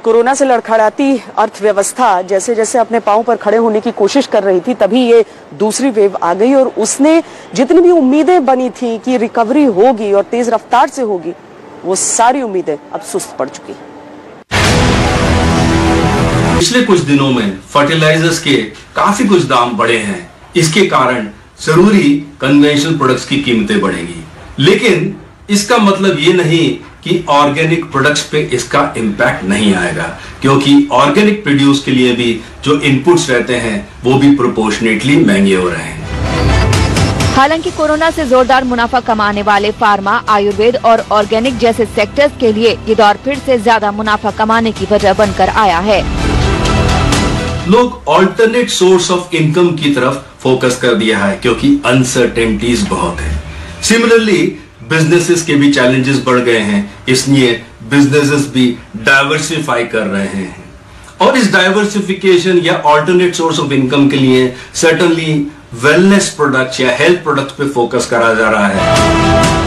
Corona से लड़खड़ाती अर्थव्यवस्था जैसे जैसे अपने पांव पर खड़े होने की कोशिश कर रही थी, तभी ये दूसरी वेव आ गई और उसने जितनी भी उम्मीदें बनी थी कि रिकवरी होगी और तेज रफ्तार से होगी, वो सारी उम्मीदें अब सुस्त पड़ चुकी। पिछले कुछ दिनों में फर्टिलाइजर्स के काफी कुछ दाम बढ़े हैं। इसके कारण जरूरी कन्वेंशनल प्रोडक्ट्स की कीमतें बढ़ेंगी, लेकिन इसका मतलब ये नहीं कि ऑर्गेनिक प्रोडक्ट्स पे इसका इंपैक्ट नहीं आएगा, क्योंकि ऑर्गेनिक प्रोड्यूस के लिए भी जो इनपुट्स रहते हैं वो भी प्रोपोर्शनेटली महंगे हो रहे हैं। हालांकि कोरोना से जोरदार मुनाफा कमाने वाले फार्मा, आयुर्वेद और ऑर्गेनिक जैसे सेक्टर्स के लिए ये दौर फिर से ज्यादा मुनाफा कमाने की वजह बनकर आया है। लोग ऑल्टरनेट सोर्स ऑफ इनकम की तरफ फोकस कर दिया है, क्योंकि अनसर्टेनिटीज बहुत है। सिमिलरली बिजनेसेस के भी चैलेंजेस बढ़ गए हैं, इसलिए बिजनेसेस भी डाइवर्सिफाई कर रहे हैं और इस डाइवर्सिफिकेशन या ऑल्टरनेट सोर्स ऑफ इनकम के लिए सर्टेनली वेलनेस प्रोडक्ट्स या हेल्थ प्रोडक्ट्स पे फोकस करा जा रहा है।